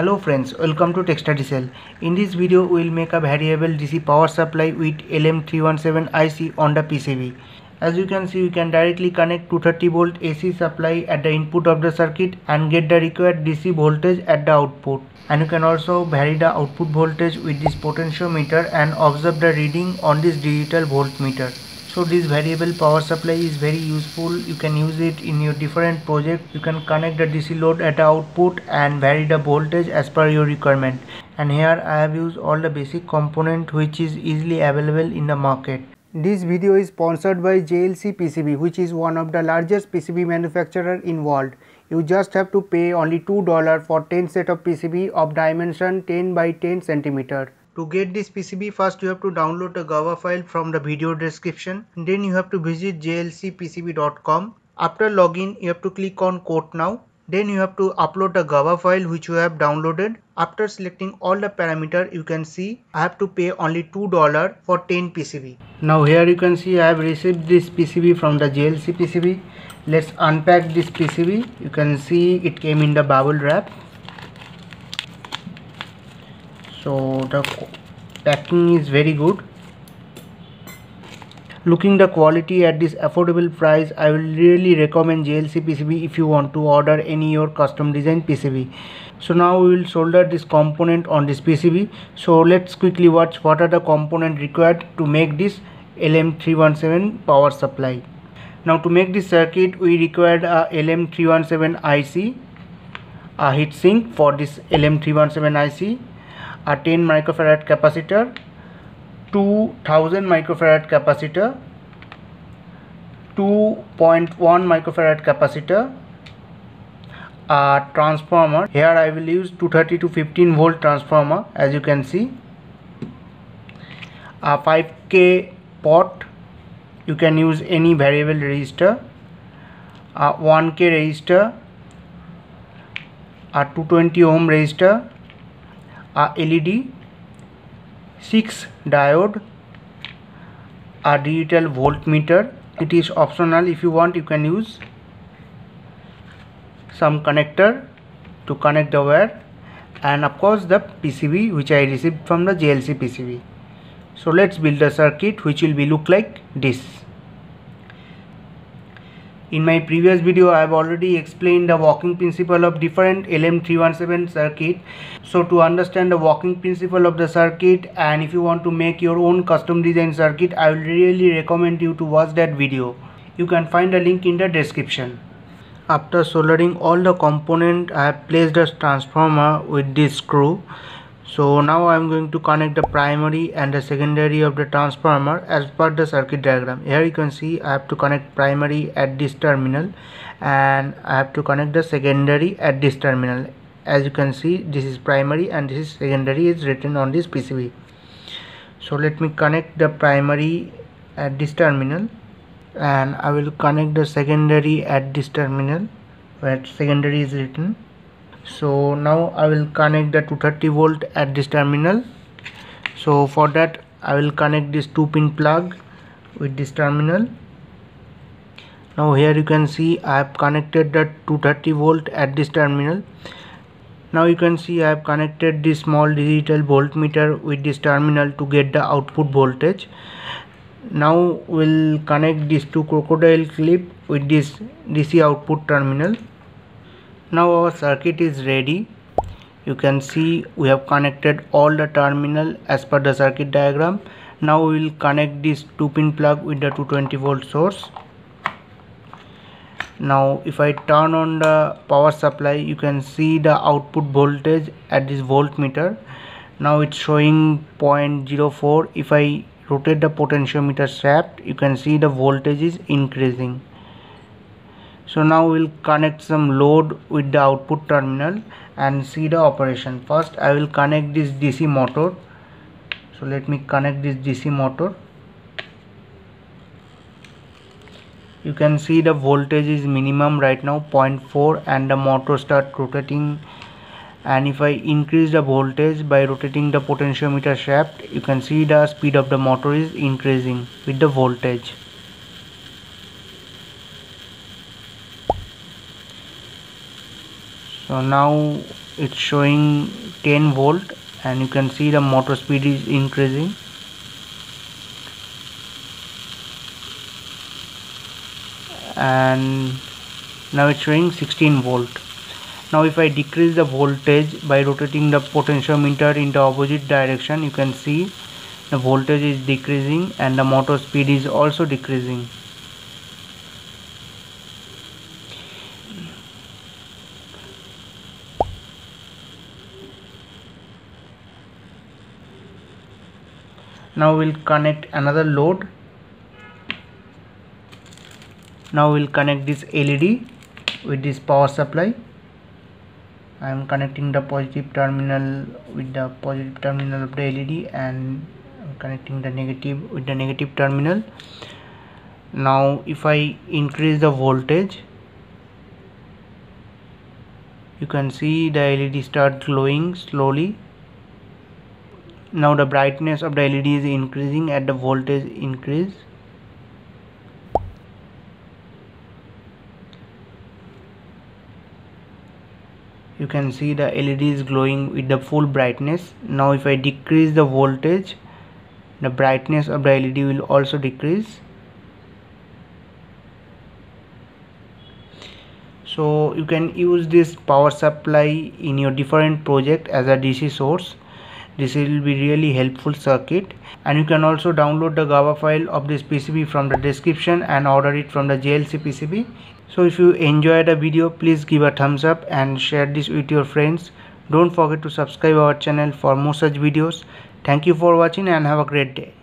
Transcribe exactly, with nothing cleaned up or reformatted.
Hello friends, welcome to TechStudyCell. In this video we will make a variable D C power supply with L M three one seven I C on the P C B. As you can see, we can directly connect two hundred thirty volt A C supply at the input of the circuit and get the required D C voltage at the output. And you can also vary the output voltage with this potentiometer and observe the reading on this digital voltmeter. So this variable power supply is very useful. You can use it in your different project. You can connect the D C load at the output and vary the voltage as per your requirement. And here I have used all the basic component which is easily available in the market. This video is sponsored by J L C P C B, which is one of the largest P C B manufacturer in world. You just have to pay only two dollars for ten set of P C B of dimension ten by ten centimeter. To get this P C B, first you have to download the Java file from the video description. Then you have to visit J L C P C B dot com. After login, you have to click on quote now. Then you have to upload the Java file which you have downloaded. After selecting all the parameter, you can see I have to pay only two dollars for ten P C B. Now here you can see I have received this P C B from the J L C P C B. Let's unpack this P C B. You can see it came in the bubble wrap. So the packing is very good. Looking the quality at this affordable price, I will really recommend J L C P C B if you want to order any your custom design P C B. So now we will solder this component on this P C B. So let's quickly watch what are the components required to make this L M three one seven power supply. Now to make this circuit, we required a L M three one seven I C, a heatsink for this L M three one seven I C, a ten microfarad capacitor, two thousand microfarad capacitor, two point one microfarad capacitor, a transformer. Here I will use two thirty to fifteen volt transformer, as you can see, a five K pot. You can use any variable resistor, a one K resistor, a two hundred twenty ohm resistor, a L E D, six diode, a digital voltmeter. It is optional. If you want, you can use some connector to connect the wire, and of course the P C B which I received from the J L C P C B. So let's build the circuit which will be look like this. In my previous video, I have already explained the working principle of different L M three one seven circuit. So to understand the working principle of the circuit, and if you want to make your own custom design circuit, I will really recommend you to watch that video. You can find the link in the description. After soldering all the component, I have placed the transformer with this screw. So now I am going to connect the primary and the secondary of the transformer as per the circuit diagram. Here you can see I have to connect primary at this terminal and I have to connect the secondary at this terminal. As you can see, this is primary and this is secondary is written on this P C B. So let me connect the primary at this terminal and I will connect the secondary at this terminal where secondary is written. So now I will connect the two hundred thirty volt at this terminal. So for that I will connect this two pin plug with this terminal. Now here you can see I have connected the two hundred thirty volt at this terminal. Now you can see I have connected this small digital voltmeter with this terminal to get the output voltage. Now we'll connect these two crocodile clip with this D C output terminal. Now our circuit is ready. You can see we have connected all the terminal as per the circuit diagram. Now we will connect this two pin plug with the two hundred twenty volt source. Now if I turn on the power supply, you can see the output voltage at this voltmeter. Now it's showing zero point zero four. If I rotate the potentiometer shaft, you can see the voltage is increasing. So now we'll connect some load with the output terminal and see the operation. First I will connect this D C motor. So let me connect this D C motor. You can see the voltage is minimum right now zero point four and the motor start rotating, and if I increase the voltage by rotating the potentiometer shaft, you can see the speed of the motor is increasing with the voltage. So now it's showing ten volt, and you can see the motor speed is increasing. And now it's showing sixteen volt. Now if I decrease the voltage by rotating the potentiometer in the opposite direction, you can see the voltage is decreasing and the motor speed is also decreasing. Now we'll connect another load. Now we'll connect this L E D with this power supply. I am connecting the positive terminal with the positive terminal of the L E D, and I'm connecting the negative with the negative terminal. Now if I increase the voltage, you can see the L E D start glowing slowly. Now the brightness of the L E D is increasing at the voltage increase. You can see the L E D is glowing with the full brightness. Now if I decrease the voltage, the brightness of the L E D will also decrease. So you can use this power supply in your different project as a D C source. This will be really helpful circuit, and you can also download the Java file of this P C B from the description and order it from the J L C P C B. So if you enjoyed the video, please give a thumbs up and share this with your friends. Don't forget to subscribe our channel for more such videos. Thank you for watching and have a great day.